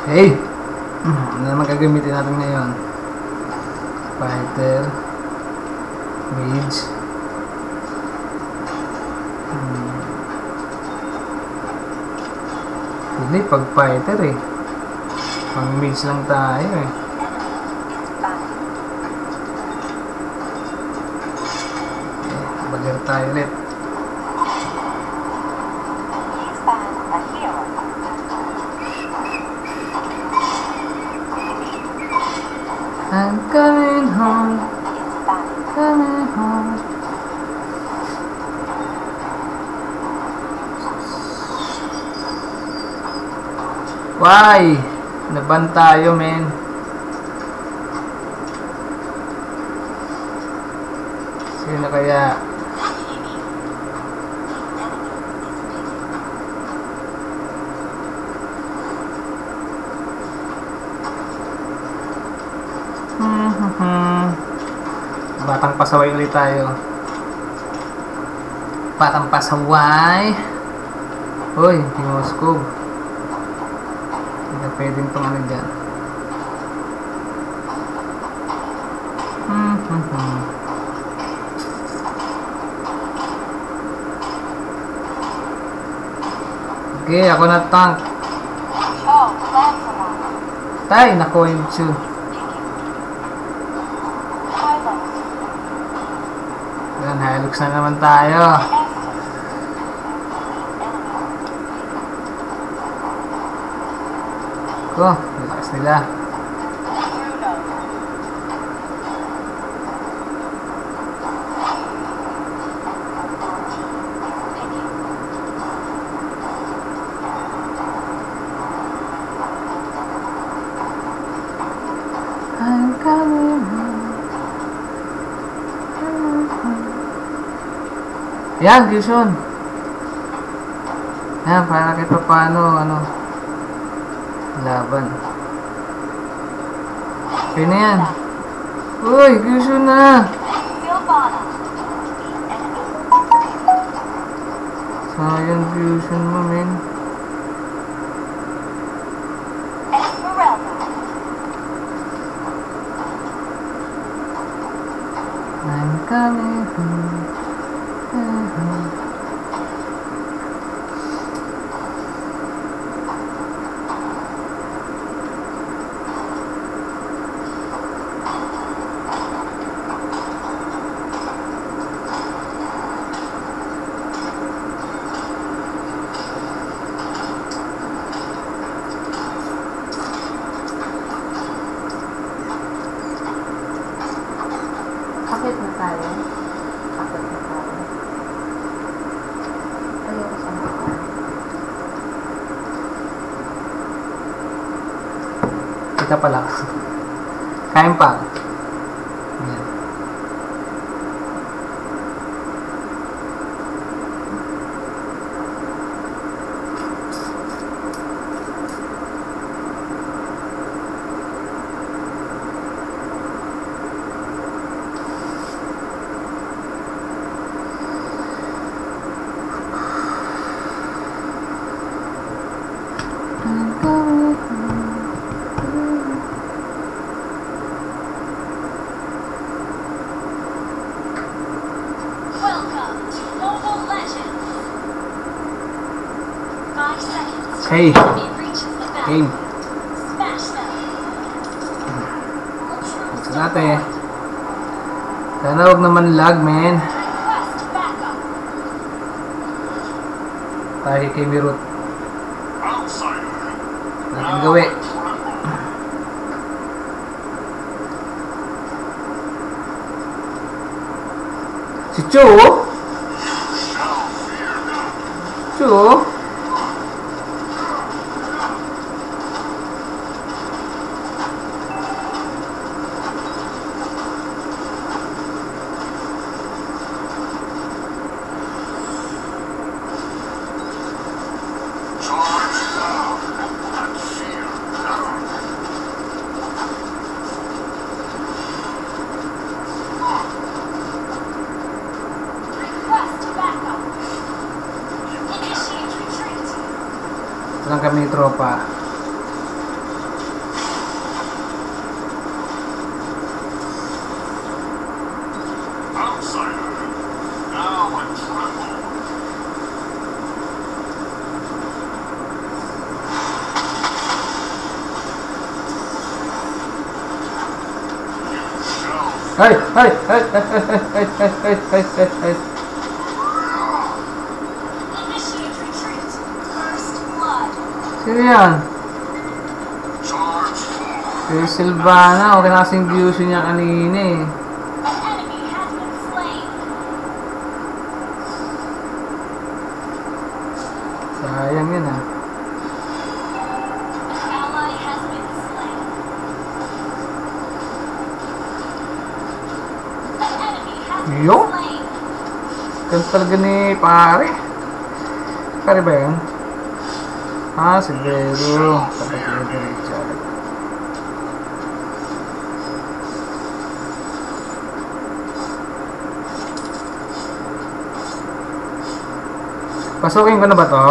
Okay. Ano naman gagamitin natin ngayon? Fighter. Mage. Hindi, pag fighter eh. Pang mage lang tayo eh. Balir tayo ulit. I'm coming home. Coming home. Why? Naban tayo, men. Sino kaya? Batang pasaway ulit tayo. Batang pasaway. Hoy, Timoskog. Hindi na pwedeng pang ano dyan. Okay, ako na tank. Tay, nako yung Chu. Yan, Hilux na naman tayo. Ko, lakas nila. I'm coming home. Yan, Gison. Yan, para kita paano, laban. Okay na yan. Uy, Gison na. Sayang Gison mo, men. I'm coming home. Pakit na tayo. Pakit na tayo. Ayoko sa mukha. Kita pala. Kain pa. Yan. Hey, game. Gusto natin. Sana huwag naman lag, man. Tayo kay Mirut. Natin gawi. Si Chu? Chu? Lang kami tropa. Ay! Ay! Ay! Ay! Ay! Ay! Ay! Ay! Ay! Ay! Initiate retreat. First blood. Sino yan? Si Sylvana. Okay na kasing views niya kanina eh. An enemy has been slain. Sayang yun ah. An ally has been slain. An enemy has been Yo? slain. Ganda talaga ni pare. Pare ba yan? Ah, si Vero. Kapatid ni Richard. Pasukin ko na ba to?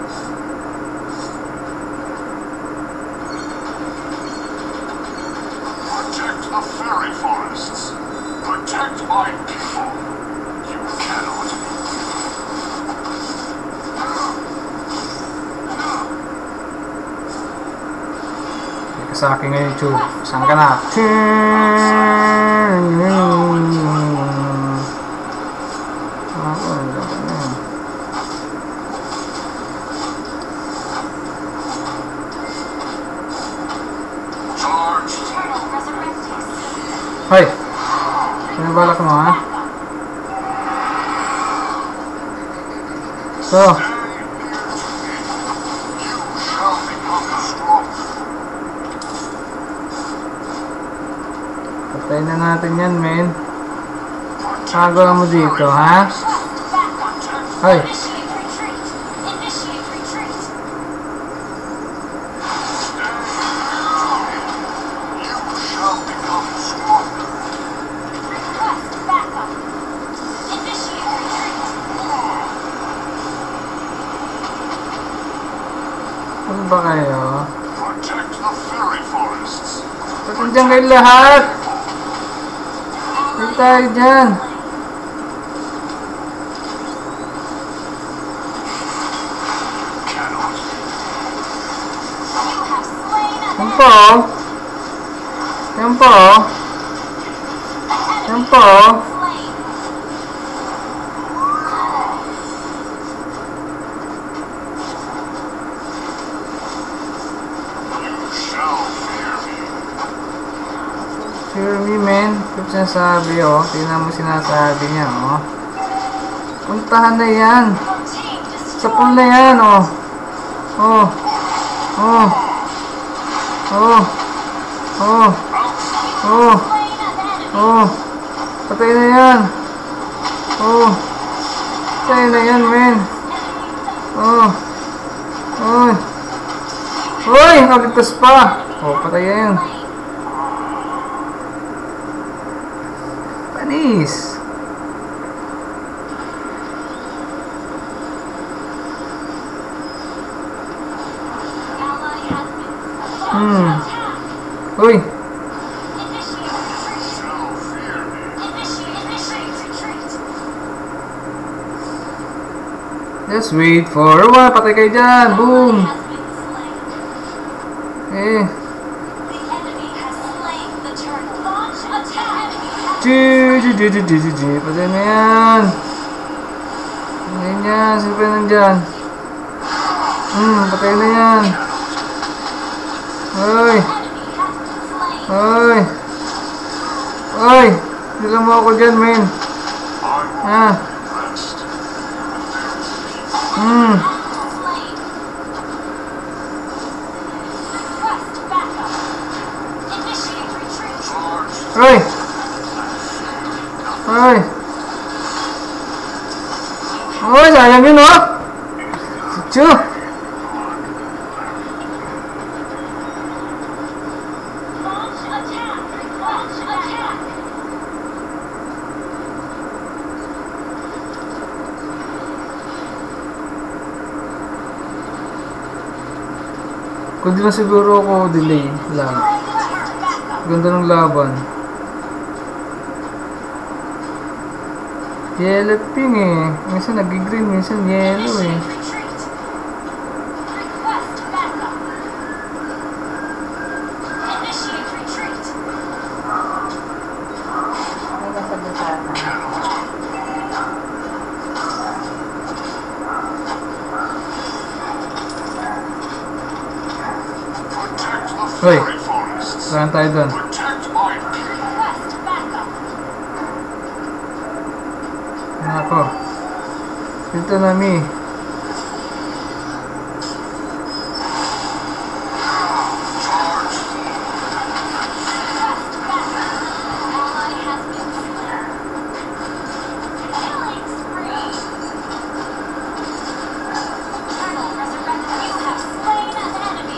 Protect the fairy forests. Protect my people. You cannot. Hindi ka sa akin ngayon, YouTube. Saan ka na? Ako, ang ganda na yan. Charge. Turtle resurrectus. Hoy! Ano balak mo, ha? So, Stay near to me. You shall become stronger. patayin na natin yan, men. Kagawa mo dito, ha? Trust backup. Hoy! Initiate retreat. Initiate retreat. You shall become stronger. Request backup. Initiate retreat. Ano ba kayo? Protect the fairy forests. Ba't nandiyan kayo lahat? Huwag tayo dyan. Cannot. You have slain an Yan po, oh. Yan po, oh. Yan po, oh. slain. You shall fear me. Hear me, man. Ito sinasabi, oh. Tingnan mo sinasabi niya, oh. Puntahan na yan. Your team destroyed. Sa pool na yan, oh. Oh. Oh. Oh. Oh. Oh. Slain an enemy. Oh. Patay na yan. Oh. Patay na yan, man. Oh. Oh. Hoy! Naligtas pa. Oh, patay na yan. Panis. Ally has been Hmm. attack. Uy. Initiate retreat. Shall fear me. Initiate retreat. Just wait for a while. Patay kayo dyan. Boom. Ally has been slain. Eh. The enemy has slain the turtle. Launch attack. Enemy has G. Patay na yan. Patay na yan. Sino pa nandyan? Patay na yan. Hoy. enemy has been slain. Hoy. Hoy. Dila mo ako dyan, men. I will Ah. rest. Hmm. Slain. Request backup. Initiate retreat. Charge. Hoy. Hoy. Hoy, sayang yun, oh. Chu. Launch attack. Launch attack. Kundi na siguro ako delay lang. Request backup. Ganda ng laban. Yellow pink eh. Minsan nag-green, minsan yellow eh. Initiate retreat. Request backup. Initiate retreat. Hoy, fairy forests. saan tayo doon? Protect my people. Request backup. Nako. Dito na mi. Charge. Request backup. Ally has been slain. Killing spree. Colonel resurrected. You have slain an enemy.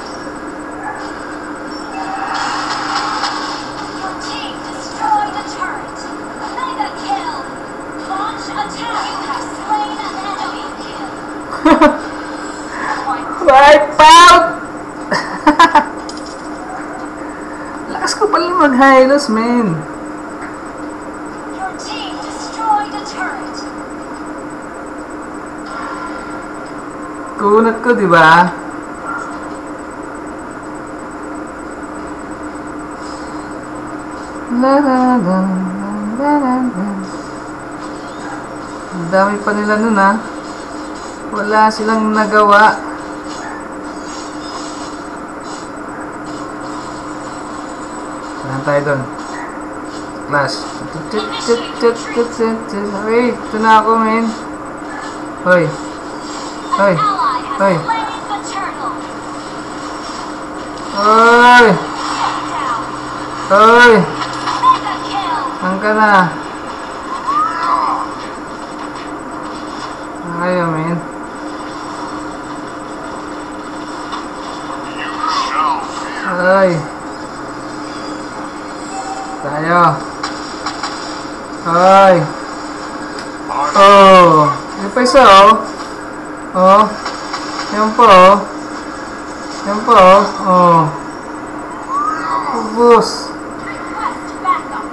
Your team destroyed a turret. Mega kill. Launch attack. You have slain an enemy. Kill. Wipe out! Lakas ko pala mag-hilos, men. Your team destroyed a turret. Kunat ko, di ba? La la la la la la. Ang dami pa nila nun, ha? Wala silang nagawa. Saan tayo doon? Clash. Hey, ito na ako, men. Hoy. Hoy. An ally has Hoy. slain the turtle. Hoy. Down. Hoy. Mega kill. Saan ka na? Ayaw, men. You shall fear. Hoy. Tayo. Hoy. Oh. Yung pa isa, oh. Oh. Yan pa, oh. Yan pa, oh. Oh. Ubus. Request backup.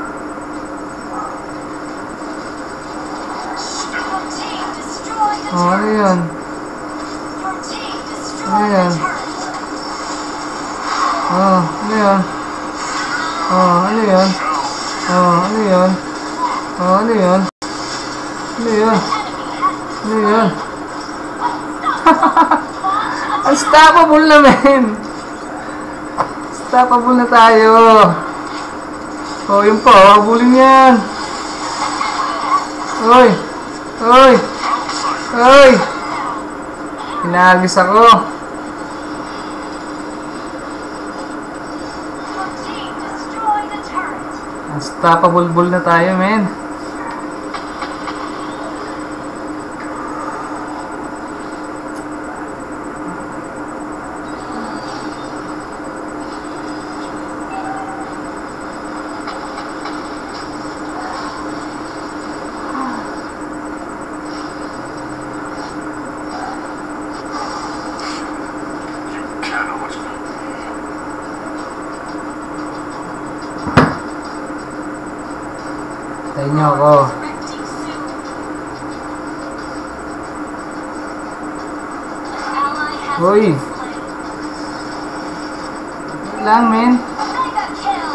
Your team destroyed the Oh, ano turret. yan? Your team destroyed Ayan. the turret. Oh, ano yan? Oh, ano yan? Oh, ano yan? Oh, ano yan? Ano yan? Ano yan? Unstoppable na, men! Unstoppable na tayo! Oh, yun pa, oh, habulin yan! Hoy! Hoy! Hoy! Pinagis ako! Your team destroyed a turret. Unstoppable na tayo, men! You cannot. Tayo niyo ako. Resurrecting soon. An ally has Hoy! been slain. Wait lang, men! Mega kill.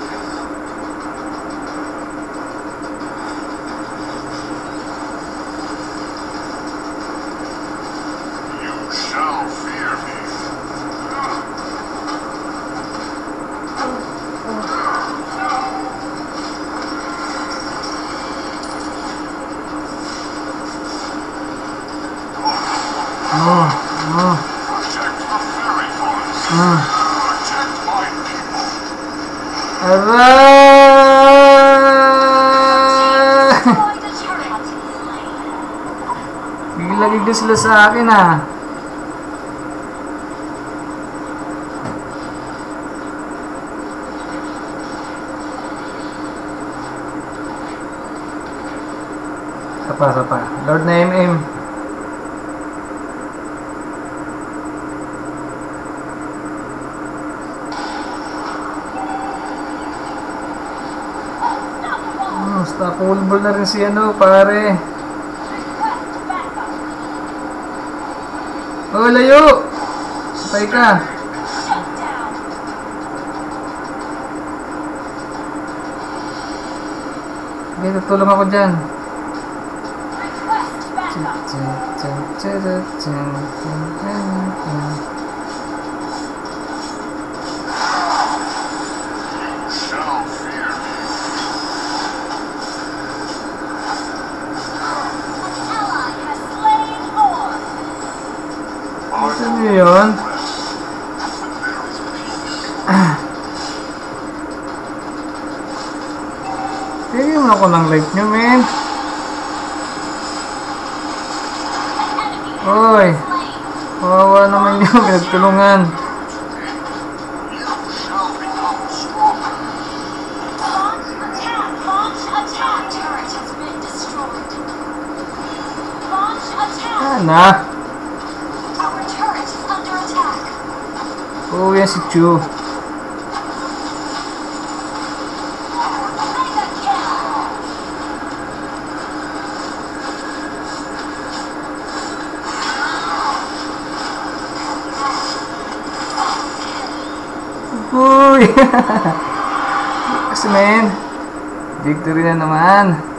You shall fear me. Oh, oh, Protect the fairy forest. oh. Protect my people. Aray! Destroyed a turret. Slain. Gigilagig sila sa akin, ah. Sapa. Lord na MM. Unstoppable na rin si ano, pare. Request backup. Oh, layo! Patay ka. Shut down. Okay, tutulong ako dyan. Request backup. Tingin mo ako ng life nyo, men. Oy, kawawa naman yung pinagtulungan. You shall become stronger. Launch attack! Launch attack! Turret has been destroyed. Launch attack! Sana. Our turret is under attack. Oo, yan si Chu. Mega kill! Uy! Kasi men, victory na naman.